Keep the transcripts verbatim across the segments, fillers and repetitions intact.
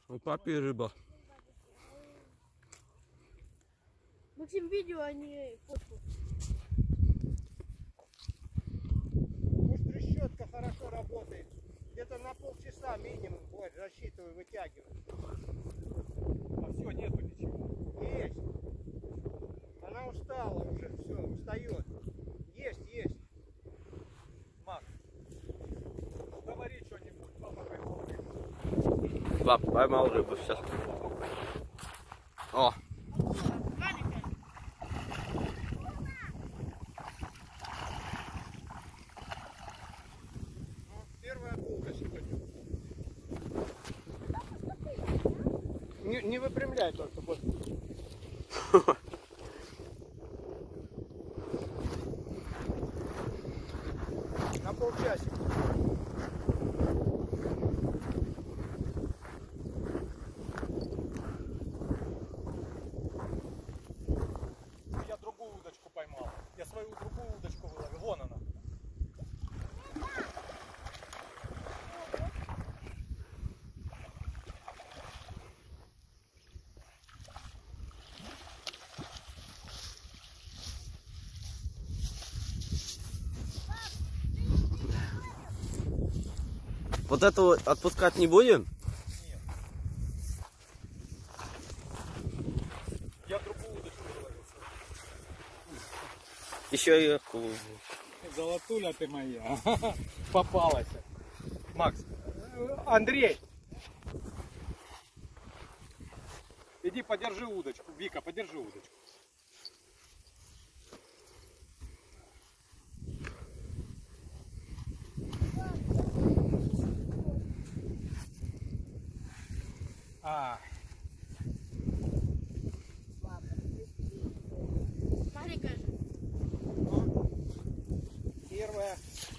У папи рыба. Максим, видео, а не фотку. Пусть трещотка хорошо работает. Где-то на полчаса минимум, вот, рассчитываю, вытягиваю. А все, нету ничего. Есть. Она устала уже, все, устает. Есть, есть. Макс, говори что-нибудь, папа поймал рыбу. Пап, поймал рыбу сейчас. О! Первая акулка сегодня. Не, не выпрямляй только. Вот. На полчасика. Я другую удочку поймал. Я свою другую удочку выловил. Вон она. Вот эту отпускать не будем? Нет. Я другую удочку выловил. Еще и акулу. Золотуля ты моя. Попалась. Макс. Андрей. Иди подержи удочку. Вика, подержи удочку. А. Маленькая же. Первая.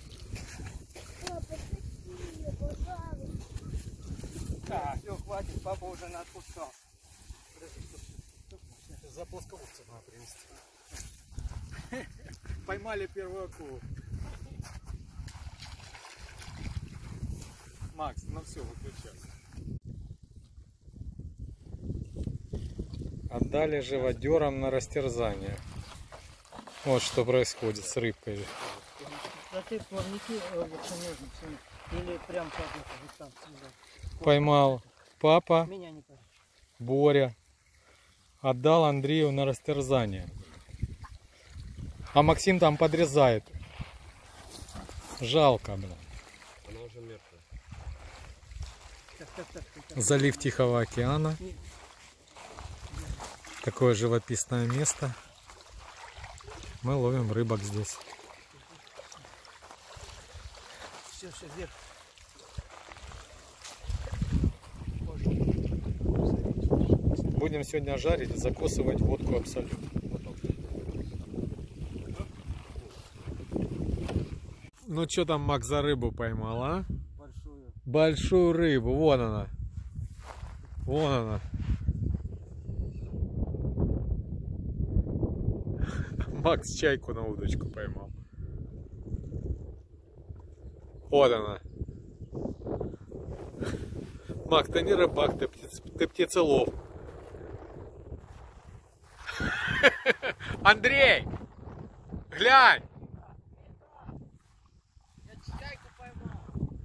Да, все, хватит, папа уже не отпускал. За плосководца надо привезти. Поймали первую акулу. Макс, ну все, выключай. Отдали живодерам на растерзание. Вот что происходит с рыбкой. А ты плавники или прям как там? Поймал папа, Меня не кажется. Боря. Отдал Андрею на растерзание. А Максим там подрезает. Жалко, блин. Она уже мертвая. Так, так, так, так. Залив Тихого океана. Такое живописное место. Мы ловим рыбок здесь. Все, все, вверх. Будем сегодня жарить и закусывать водку Абсолют. Ну что там Макс за рыбу поймал, а? Большую. Большую рыбу, вон она. Вон она. Макс чайку на удочку поймал. Вот она. Макс, ты не рыбак, ты, птиц, ты птицелов. Андрей! Глянь! Я чайку поймал.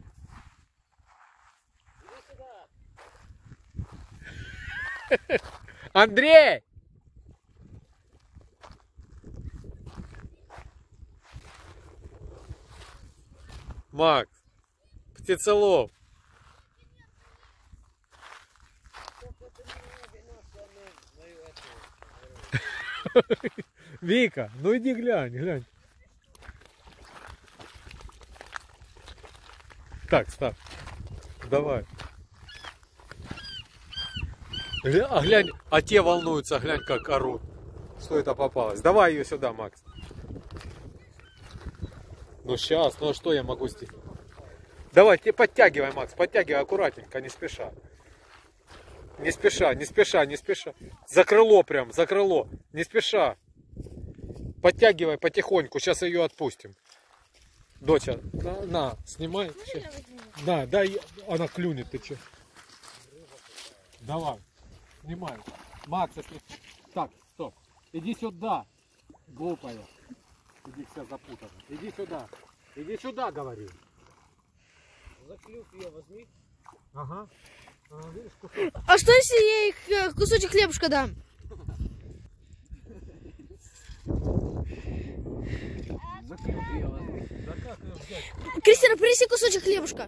Иди сюда. Андрей! Макс, птицелов. Вика, ну иди глянь, глянь. Так, ставь. Давай. Гля, а глянь, а те волнуются, глянь, как орут. Что это попалось? Давай ее сюда, Макс. Ну сейчас, ну а что я могу сделать? Давай, ты подтягивай, Макс, подтягивай аккуратненько, не спеша. Не спеша, не спеша, не спеша. За крыло прям, за крыло. Не спеша. Подтягивай потихоньку, сейчас ее отпустим. Доча, на, на снимай. Да, да, она клюнет, ты че? Давай. Снимай. Макс, если... Так, стоп. Иди сюда. Глупая. Иди вся запутана. Иди сюда. Иди сюда, говорю. За клюв ее возьми. Ага. А, видишь, кусок. А что если я их э, кусочек хлебушка дам? За клюв ее возьми. Да как ее взять? Кристина, принеси кусочек хлебушка.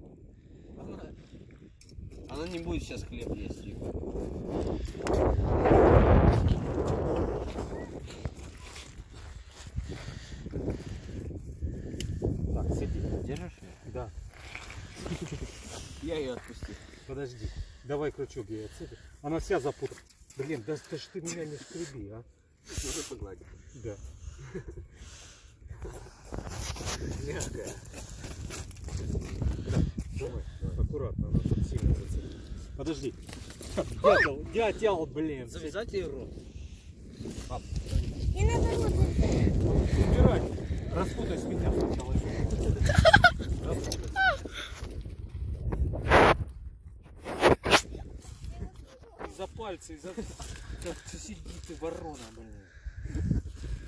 Она не будет сейчас хлеб есть. Рика. Так, сиди. Держишь ее? Да. Я ее отпустил. Подожди. Давай крючок ей отсыпи. Она вся запутана. Блин, да ты ж ты меня не скреби, а. Надо погладить. Да. Мягкая. Давай, аккуратно, она тут сильно зацепила. Подожди. Дятел, дятел, блин. Завязать ей рот. И надо вот Убирай. Распутай с меня сначала. Распутай. Из-за пальца, из-за... Как ты сидит, ты ворона, блин.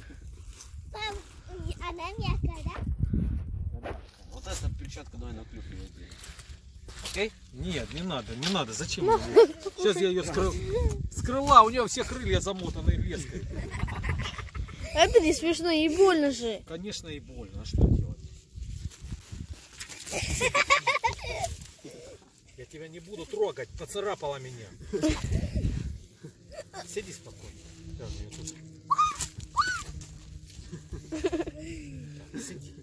Она мягкая, да? Вот эта перчатка, давай на клюв ее сделаем. Окей? Нет, не надо, не надо. Зачем ее? Сейчас я ее скрыл. С крыла, у нее все крылья замотаны леской. Это не смешно, и больно же. Конечно, и больно. А что делать? Я тебя не буду трогать, поцарапала меня. Сиди спокойно. Да, я тут. Сиди.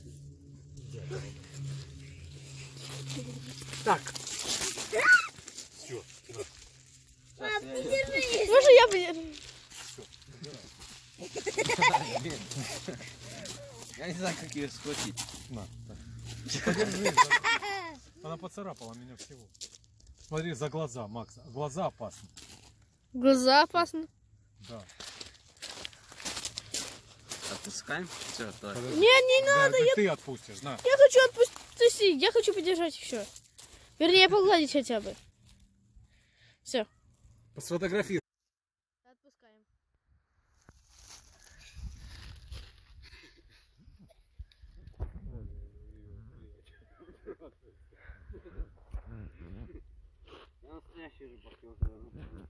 Так. Все. Сейчас я ее... Можно я подержу? Я не знаю, как ее схватить. На. Подержи. Она поцарапала меня всего. Смотри, за глаза, Макс. Глаза опасны. Глаза опасно. Да. Отпускаем. Все, давай. Подожди. Не, не Да, надо, это я, ты отпустишь, на. я хочу отпустить, я хочу подержать еще. Вернее, погладить хотя бы. Все. Сфотографируй. Отпускаем. Я настоящий рыбак, я уже рыбак.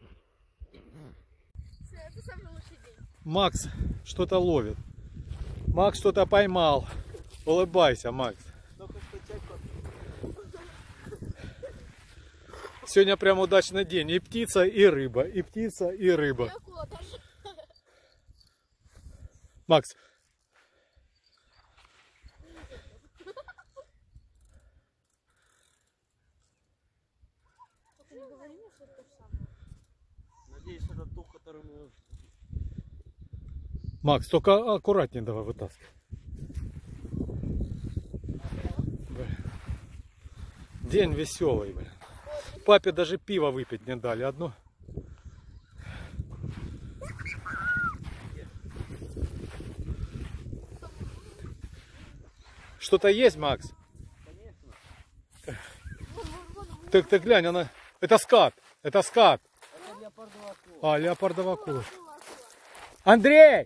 Все, это самый лучший день. Макс что-то ловит. Макс что-то поймал. Улыбайся, Макс. Сегодня прям удачный день. И птица, и рыба. И птица, и рыба. И акула тоже. Макс. Только не говори мне, что это то же самое. Надеюсь, это тот, который мы... Макс, только аккуратнее давай вытаскивай. День веселый, блин. Папе даже пиво выпить не дали одно. Что-то есть, Макс? Так ты глянь, она... Это скат. Это скат. Это леопардовая акула. А, леопардовая акула. Андрей!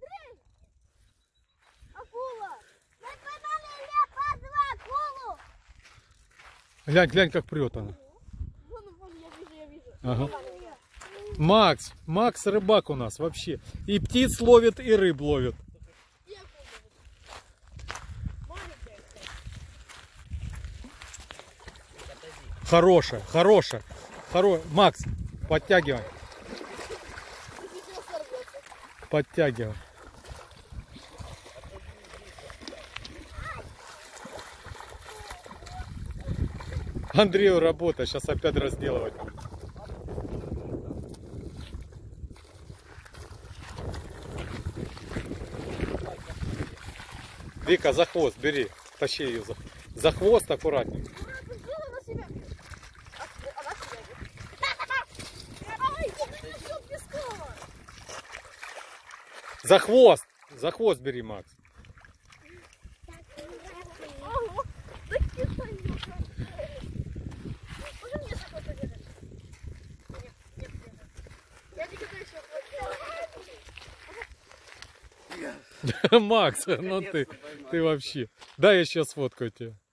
Акула! Мы поймали леопардовую акулу! Глянь, глянь, как прет она. Вон, вон, я вижу, я вижу. Ага. Макс, Макс рыбак у нас вообще. И птиц ловит, и рыб ловит. И акула. Маленькая. Хорошая, хорошая. Хоро... Макс, подтягивай. Подтягивай. Андрею работа, сейчас опять разделывать. Вика, за хвост бери, тащи ее за, за хвост аккуратнее. Она себя. Она себя. Ай, я нашел Пескова. За хвост, за хвост бери, Макс. Ого, такие танёшки. Можно мне такой подержать? Я не кидаю Макс, ну ты, ты вообще. Дай я сейчас сфоткаю тебя.